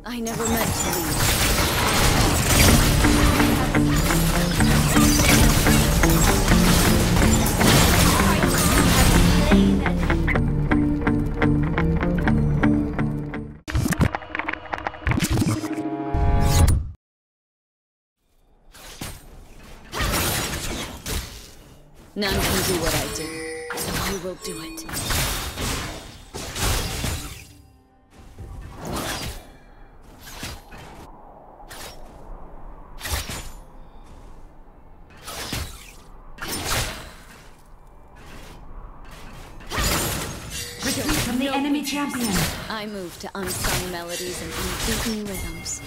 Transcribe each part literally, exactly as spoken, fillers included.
I never meant to leave. None can do what I do, so I will do it. Retreat from the enemy champion. I move to unsung melodies and unbeaten rhythms.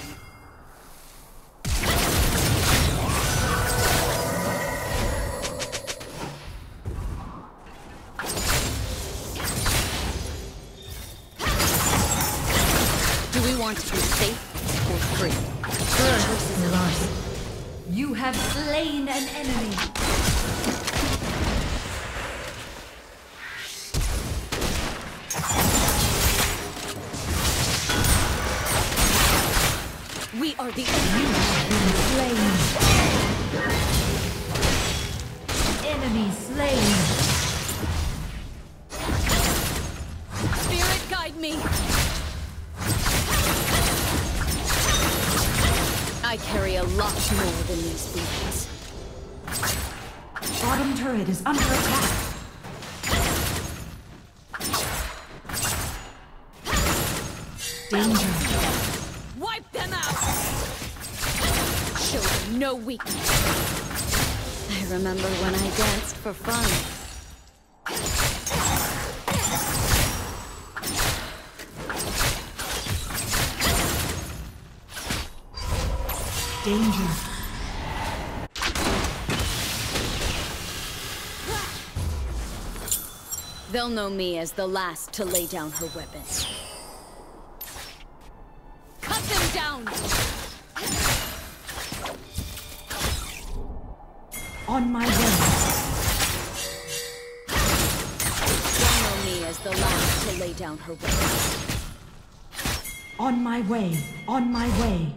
Do we want to be safe or free? First blood. You have slain an enemy. We are the Slain. Enemy slain. Spirit guide me. I carry a lot more than these beacons. Bottom turret is under attack. Danger. Wipe them out! Show them no weakness. I remember when I danced for fun. Danger. They'll know me as the last to lay down her weapons. Cut them down! On my way. They'll know me as the last to lay down her weapons. On my way. On my way.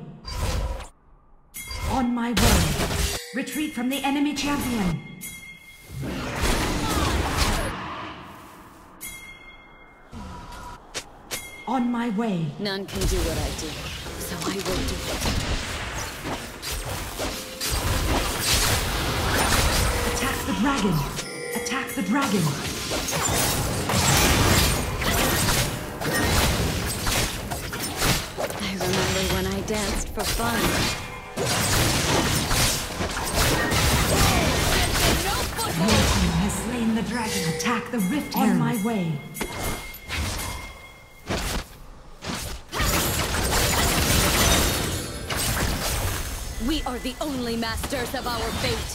On my way. Retreat from the enemy champion. On my way. None can do what I do, so I will do it. Attack the dragon. Attack the dragon. I remember when I danced for fun. Your team has slain the dragon. Attack the rift. On my way. We are the only masters of our fate.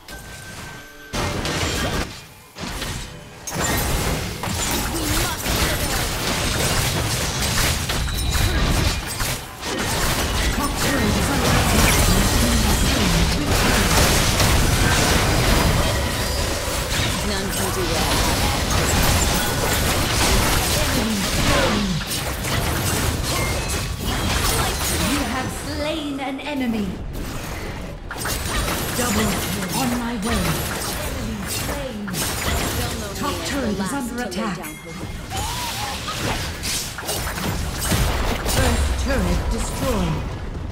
We must prevail. Top turret is under attack. None can do that. You have slain an enemy. Double kill. On my way. Enemy slain. They'll know Top me as turret the is last under to lay attack. down her weapons. First turret destroyed.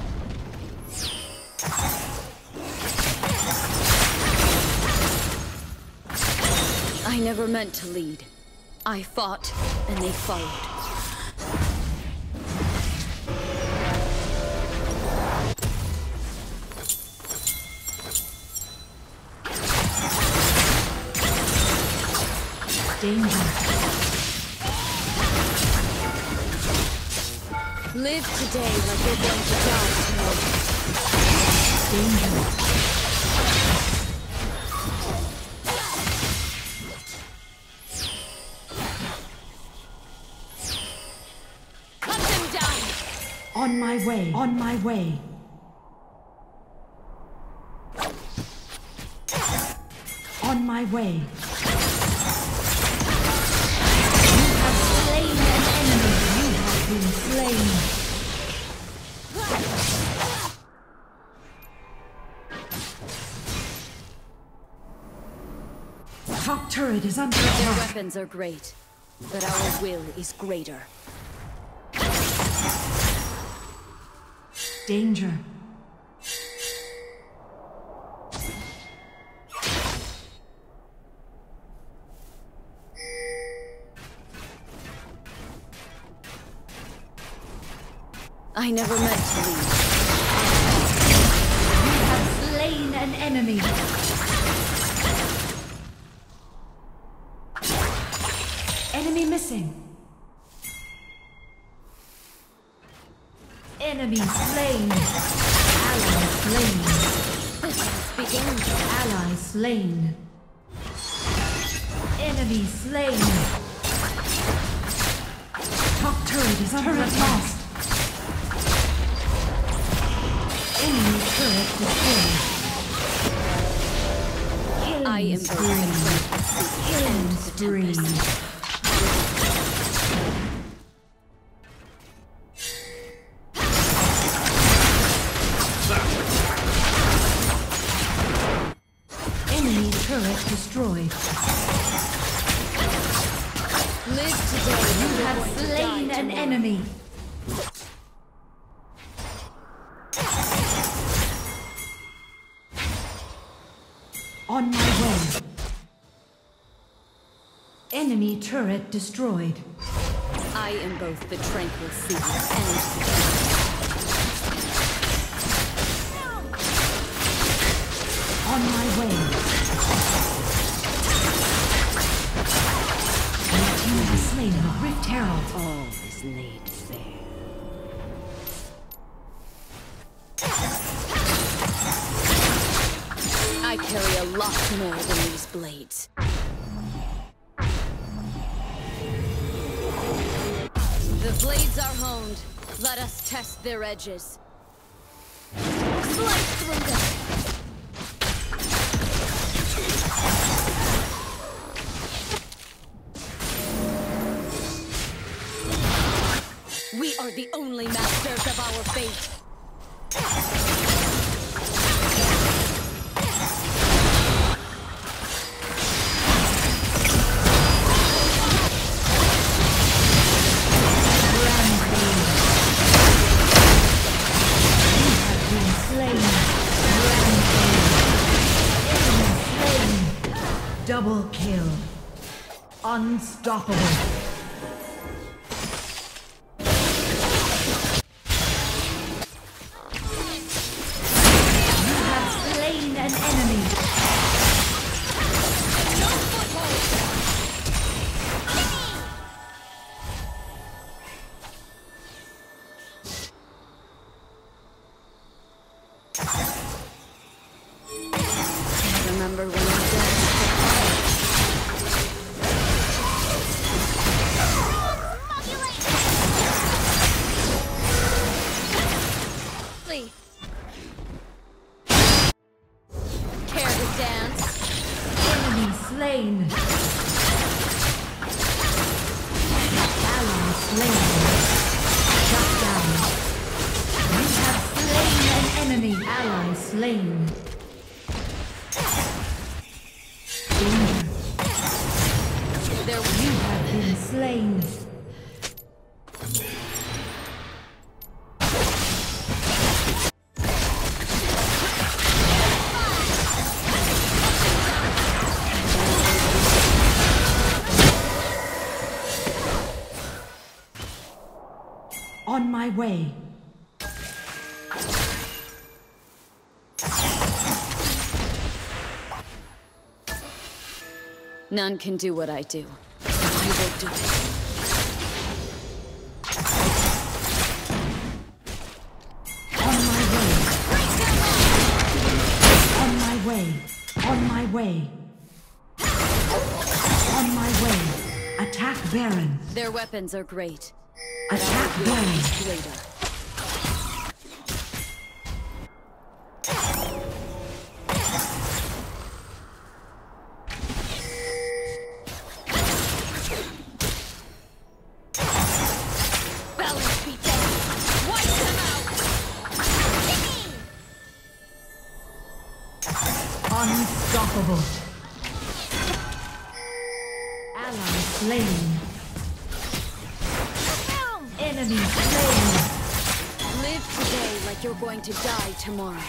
I never meant to lead. I fought, and they followed. Danger. Live today like you're going to die tomorrow. Danger. Cut them down! On my way. On my way. On my way. You have slain an enemy. You have been slain. turret is under Their attack. weapons are great, but our will is greater. Danger. I never meant to leave. You have slain an enemy. Enemy missing. Enemy slain. Ally slain. Begin. Ally slain. Enemy slain. Top turret is under attack. Enemy turret destroyed. Killing I am spree. Killing spree. Enemy turret destroyed. Live today. You have slain an enemy. On my way. Enemy turret destroyed. I am both the tranquil sea and the On my way. Your team has slain the Rift Herald. all is laid fair. I carry a lot more than these blades. The blades are honed. Let us test their edges. Slice through them. We are the only masters of our fate. Double kill. Unstoppable. You have slain an enemy. Remember when I danced? Care to dance? Enemy slain. Ally slain. Shut down. You have slain an enemy. Ally slain. Danger. There You have been slain. On my way. None can do what I do. I will do it. On my way. On my way. On my way. On my way. Attack Baron. Their weapons are great. Attack Baron. Later. Balance beat down. Wipe them out. Unstoppable. slain. Enemy slain. Live today like you're going to die tomorrow.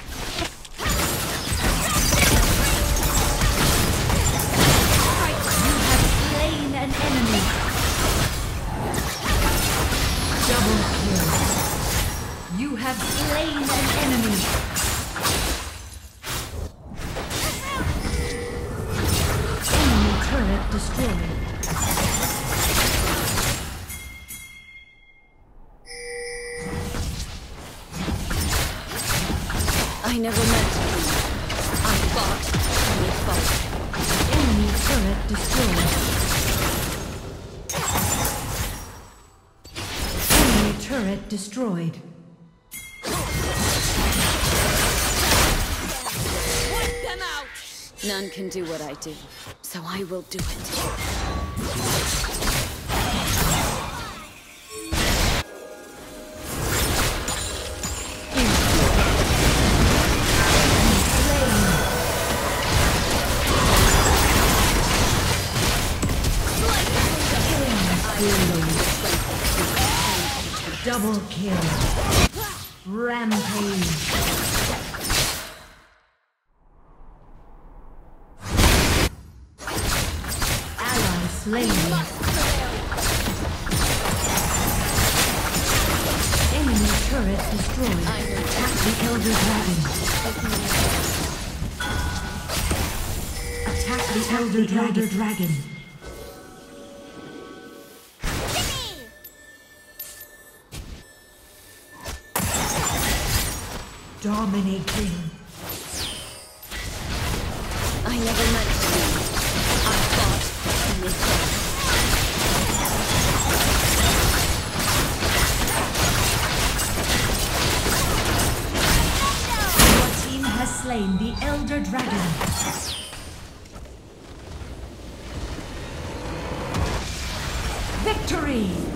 You have slain an enemy. Double kill. You have slain an enemy. Enemy turret destroyed. I never meant to leave. I fought and they fought. Enemy turret destroyed. Enemy turret destroyed. Wipe them out! None can do what I do, so I will do it. Double kill. Rampage. Ally slain. Enemy turret destroyed. Attack the Elder Dragon. Attack the Elder Dragon. Dragon. Dominating. I never meant to leave. I fought and they fought. Your team has slain the Elder Dragon. Victory!